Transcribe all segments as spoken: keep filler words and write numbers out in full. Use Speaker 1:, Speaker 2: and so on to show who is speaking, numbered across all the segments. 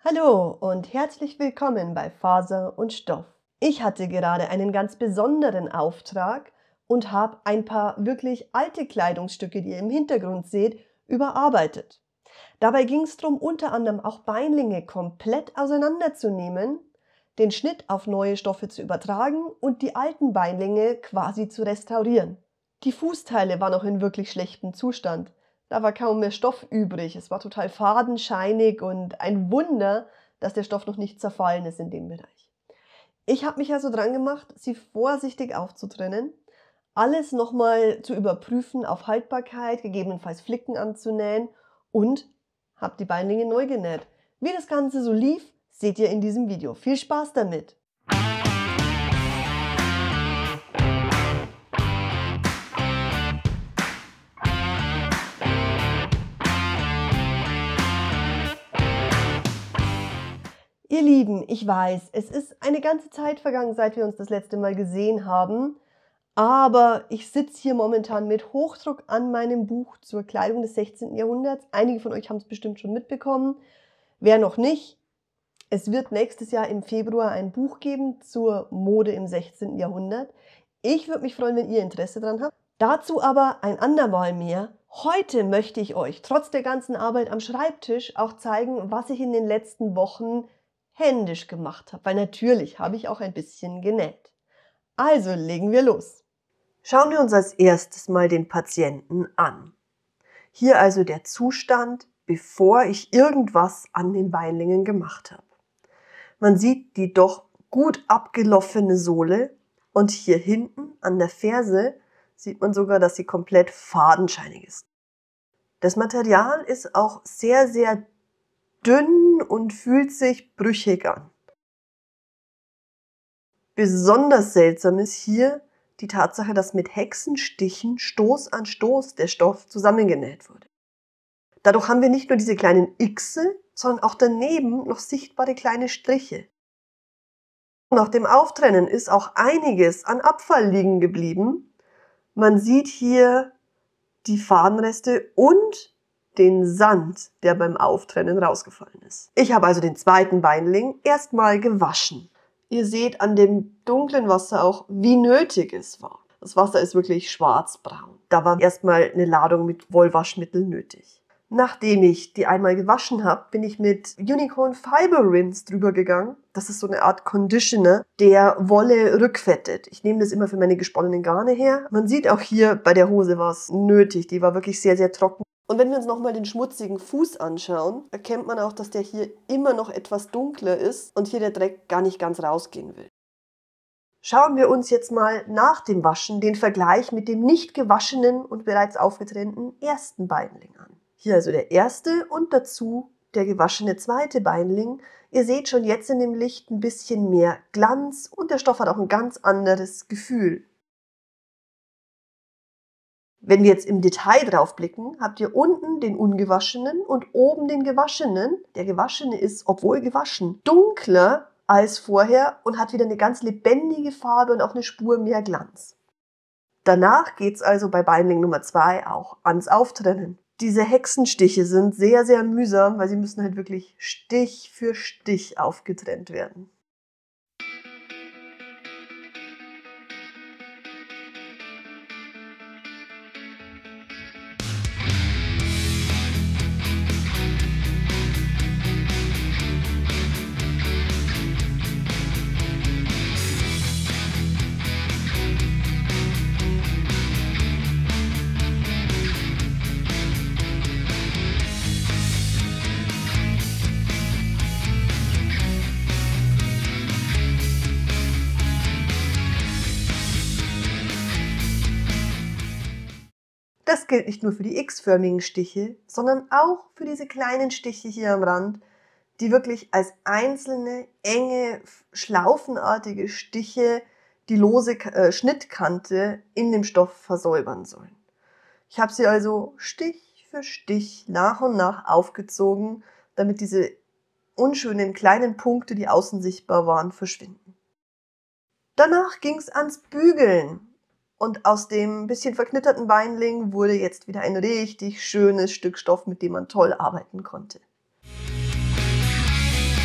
Speaker 1: Hallo und herzlich willkommen bei Faser und Stoff. Ich hatte gerade einen ganz besonderen Auftrag und habe ein paar wirklich alte Kleidungsstücke, die ihr im Hintergrund seht, überarbeitet. Dabei ging es darum, unter anderem auch Beinlinge komplett auseinanderzunehmen, den Schnitt auf neue Stoffe zu übertragen und die alten Beinlinge quasi zu restaurieren. Die Fußteile waren noch in wirklich schlechtem Zustand. Da war kaum mehr Stoff übrig. Es war total fadenscheinig und ein Wunder, dass der Stoff noch nicht zerfallen ist in dem Bereich. Ich habe mich also dran gemacht, sie vorsichtig aufzutrennen, alles nochmal zu überprüfen auf Haltbarkeit, gegebenenfalls Flicken anzunähen und habe die Beinlinge neu genäht. Wie das Ganze so lief, seht ihr in diesem Video. Viel Spaß damit! Ihr Lieben, ich weiß, es ist eine ganze Zeit vergangen, seit wir uns das letzte Mal gesehen haben, aber ich sitze hier momentan mit Hochdruck an meinem Buch zur Kleidung des sechzehnten Jahrhunderts. Einige von euch haben es bestimmt schon mitbekommen. Wer noch nicht, es wird nächstes Jahr im Februar ein Buch geben zur Mode im sechzehnten Jahrhundert. Ich würde mich freuen, wenn ihr Interesse daran habt. Dazu aber ein andermal mehr. Heute möchte ich euch trotz der ganzen Arbeit am Schreibtisch auch zeigen, was ich in den letzten Wochen händisch gemacht habe, weil natürlich habe ich auch ein bisschen genäht. Also legen wir los. Schauen wir uns als erstes mal den Patienten an. Hier also der Zustand, bevor ich irgendwas an den Beinlingen gemacht habe. Man sieht die doch gut abgelaufene Sohle und hier hinten an der Ferse sieht man sogar, dass sie komplett fadenscheinig ist. Das Material ist auch sehr, sehr dünn und fühlt sich brüchig an. Besonders seltsam ist hier die Tatsache, dass mit Hexenstichen Stoß an Stoß der Stoff zusammengenäht wurde. Dadurch haben wir nicht nur diese kleinen Xe, sondern auch daneben noch sichtbare kleine Striche. Nach dem Auftrennen ist auch einiges an Abfall liegen geblieben. Man sieht hier die Fadenreste und den Sand, der beim Auftrennen rausgefallen ist. Ich habe also den zweiten Beinling erstmal gewaschen. Ihr seht an dem dunklen Wasser auch, wie nötig es war. Das Wasser ist wirklich schwarzbraun. Da war erstmal eine Ladung mit Wollwaschmittel nötig. Nachdem ich die einmal gewaschen habe, bin ich mit Unicorn Fiber Rinse drüber gegangen. Das ist so eine Art Conditioner, der Wolle rückfettet. Ich nehme das immer für meine gesponnenen Garne her. Man sieht auch hier, bei der Hose war es nötig. Die war wirklich sehr, sehr trocken. Und wenn wir uns nochmal den schmutzigen Fuß anschauen, erkennt man auch, dass der hier immer noch etwas dunkler ist und hier der Dreck gar nicht ganz rausgehen will. Schauen wir uns jetzt mal nach dem Waschen den Vergleich mit dem nicht gewaschenen und bereits aufgetrennten ersten Beinling an. Hier also der erste und dazu der gewaschene zweite Beinling. Ihr seht schon jetzt in dem Licht ein bisschen mehr Glanz und der Stoff hat auch ein ganz anderes Gefühl. Wenn wir jetzt im Detail drauf blicken, habt ihr unten den ungewaschenen und oben den gewaschenen. Der gewaschene ist, obwohl gewaschen, dunkler als vorher und hat wieder eine ganz lebendige Farbe und auch eine Spur mehr Glanz. Danach geht es also bei Beinling Nummer zwei auch ans Auftrennen. Diese Hexenstiche sind sehr, sehr mühsam, weil sie müssen halt wirklich Stich für Stich aufgetrennt werden. Das gilt nicht nur für die X-förmigen Stiche, sondern auch für diese kleinen Stiche hier am Rand, die wirklich als einzelne, enge, schlaufenartige Stiche die lose äh, Schnittkante in dem Stoff versäubern sollen. Ich habe sie also Stich für Stich nach und nach aufgezogen, damit diese unschönen kleinen Punkte, die außen sichtbar waren, verschwinden. Danach ging es ans Bügeln. Und aus dem bisschen verknitterten Beinling wurde jetzt wieder ein richtig schönes Stück Stoff, mit dem man toll arbeiten konnte.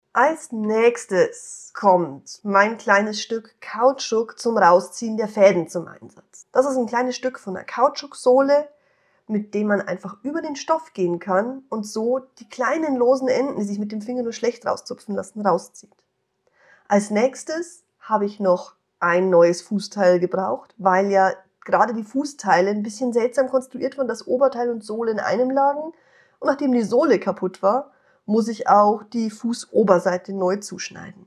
Speaker 1: Als nächstes kommt mein kleines Stück Kautschuk zum Rausziehen der Fäden zum Einsatz. Das ist ein kleines Stück von der Kautschuksohle, mit dem man einfach über den Stoff gehen kann und so die kleinen losen Enden, die sich mit dem Finger nur schlecht rauszupfen lassen, rauszieht. Als nächstes habe ich noch ein neues Fußteil gebraucht, weil ja gerade die Fußteile ein bisschen seltsam konstruiert waren, dass Oberteil und Sohle in einem lagen. Und nachdem die Sohle kaputt war, muss ich auch die Fußoberseite neu zuschneiden.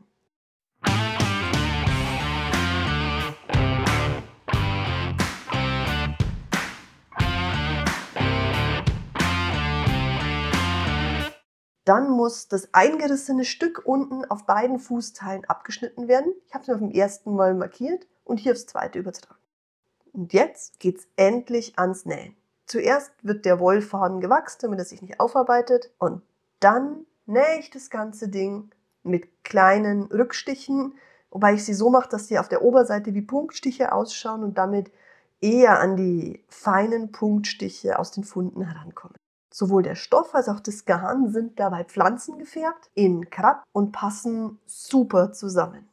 Speaker 1: Dann muss das eingerissene Stück unten auf beiden Fußteilen abgeschnitten werden. Ich habe es mir auf dem ersten Mal markiert und hier aufs zweite übertragen. Und jetzt geht's endlich ans Nähen. Zuerst wird der Wollfaden gewachst, damit er sich nicht aufarbeitet. Und dann nähe ich das ganze Ding mit kleinen Rückstichen, wobei ich sie so mache, dass sie auf der Oberseite wie Punktstiche ausschauen und damit eher an die feinen Punktstiche aus den Funden herankommen. Sowohl der Stoff als auch das Garn sind dabei pflanzengefärbt in Krapp und passen super zusammen.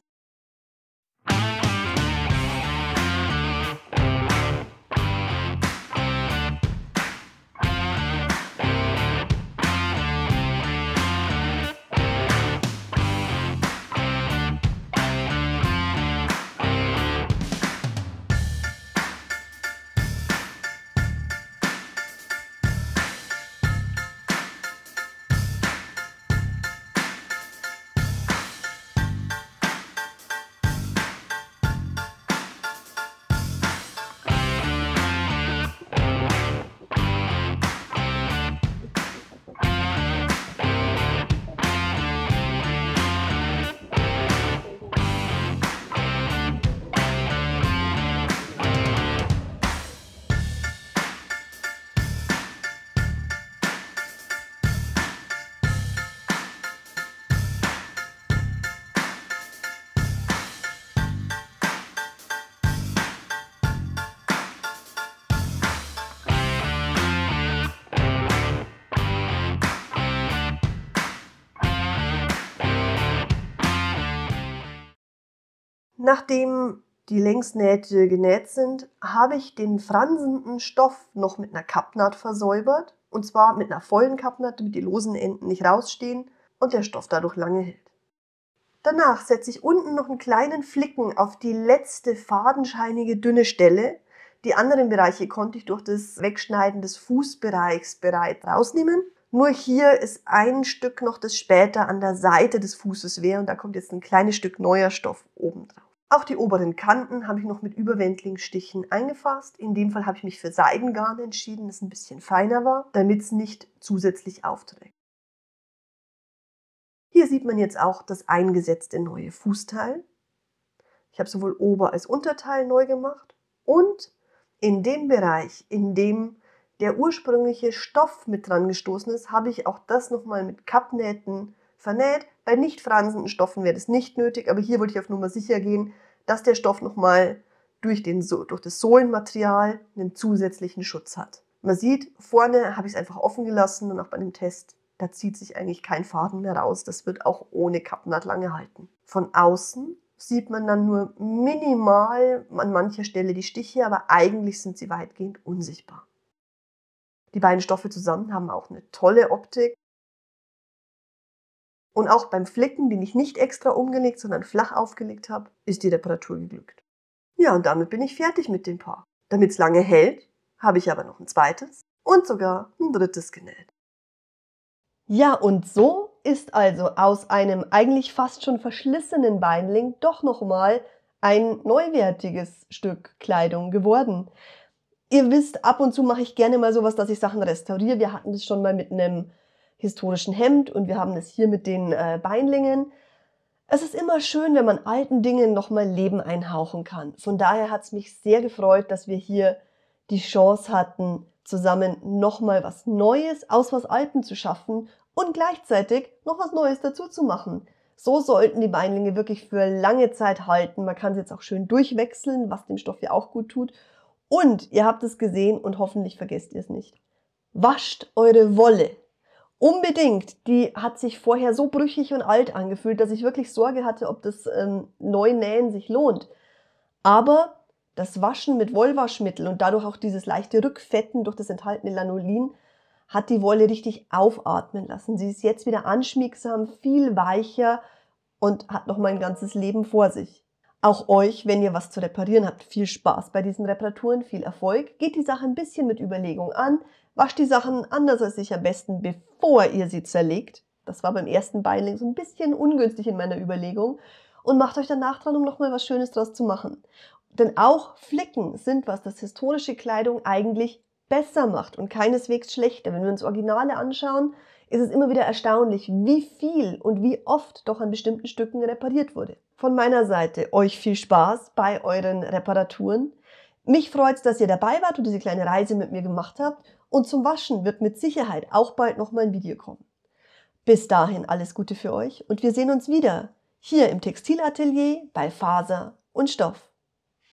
Speaker 1: Nachdem die Längsnähte genäht sind, habe ich den fransenden Stoff noch mit einer Kappnaht versäubert. Und zwar mit einer vollen Kappnaht, damit die losen Enden nicht rausstehen und der Stoff dadurch lange hält. Danach setze ich unten noch einen kleinen Flicken auf die letzte fadenscheinige dünne Stelle. Die anderen Bereiche konnte ich durch das Wegschneiden des Fußbereichs bereits rausnehmen. Nur hier ist ein Stück noch, das später an der Seite des Fußes wäre und da kommt jetzt ein kleines Stück neuer Stoff oben drauf. Auch die oberen Kanten habe ich noch mit Überwendlingsstichen eingefasst. In dem Fall habe ich mich für Seidengarn entschieden, das ein bisschen feiner war, damit es nicht zusätzlich aufträgt. Hier sieht man jetzt auch das eingesetzte neue Fußteil. Ich habe sowohl Ober- als Unterteil neu gemacht und in dem Bereich, in dem der ursprüngliche Stoff mit dran gestoßen ist, habe ich auch das nochmal mit Kappnähten vernäht. Bei nicht fransenden Stoffen wäre das nicht nötig, aber hier wollte ich auf Nummer sicher gehen, dass der Stoff nochmal durch, den, durch das Sohlenmaterial einen zusätzlichen Schutz hat. Man sieht, vorne habe ich es einfach offen gelassen und auch bei dem Test, da zieht sich eigentlich kein Faden mehr raus. Das wird auch ohne Kappnaht lange halten. Von außen sieht man dann nur minimal an mancher Stelle die Stiche, aber eigentlich sind sie weitgehend unsichtbar. Die beiden Stoffe zusammen haben auch eine tolle Optik. Und auch beim Flicken, den ich nicht extra umgelegt, sondern flach aufgelegt habe, ist die Reparatur geglückt. Ja, und damit bin ich fertig mit dem Paar. Damit es lange hält, habe ich aber noch ein zweites und sogar ein drittes genäht. Ja, und so ist also aus einem eigentlich fast schon verschlissenen Beinling doch nochmal ein neuwertiges Stück Kleidung geworden. Ihr wisst, ab und zu mache ich gerne mal sowas, dass ich Sachen restauriere. Wir hatten das schon mal mit einem historischen Hemd und wir haben das hier mit den äh, Beinlingen. Es ist immer schön, wenn man alten Dingen nochmal Leben einhauchen kann. Von daher hat es mich sehr gefreut, dass wir hier die Chance hatten, zusammen nochmal was Neues aus was Altem zu schaffen und gleichzeitig noch was Neues dazu zu machen. So sollten die Beinlinge wirklich für lange Zeit halten. Man kann sie jetzt auch schön durchwechseln, was dem Stoff ja auch gut tut. Und ihr habt es gesehen und hoffentlich vergesst ihr es nicht. Wascht eure Wolle. Unbedingt. Die hat sich vorher so brüchig und alt angefühlt, dass ich wirklich Sorge hatte, ob das ähm, Neunähen sich lohnt. Aber das Waschen mit Wollwaschmittel und dadurch auch dieses leichte Rückfetten durch das enthaltene Lanolin hat die Wolle richtig aufatmen lassen. Sie ist jetzt wieder anschmiegsam, viel weicher und hat noch mal ein ganzes Leben vor sich. Auch euch, wenn ihr was zu reparieren habt, viel Spaß bei diesen Reparaturen, viel Erfolg. Geht die Sache ein bisschen mit Überlegung an. Wascht die Sachen anders als ich am besten, bevor ihr sie zerlegt. Das war beim ersten Beiling so ein bisschen ungünstig in meiner Überlegung. Und macht euch danach dran, um nochmal was Schönes draus zu machen. Denn auch Flicken sind was, das historische Kleidung eigentlich besser macht und keineswegs schlechter. Wenn wir uns Originale anschauen, ist es immer wieder erstaunlich, wie viel und wie oft doch an bestimmten Stücken repariert wurde. Von meiner Seite euch viel Spaß bei euren Reparaturen. Mich freut es, dass ihr dabei wart und diese kleine Reise mit mir gemacht habt. Und zum Waschen wird mit Sicherheit auch bald nochmal ein Video kommen. Bis dahin alles Gute für euch und wir sehen uns wieder hier im Textilatelier bei Faser und Stoff.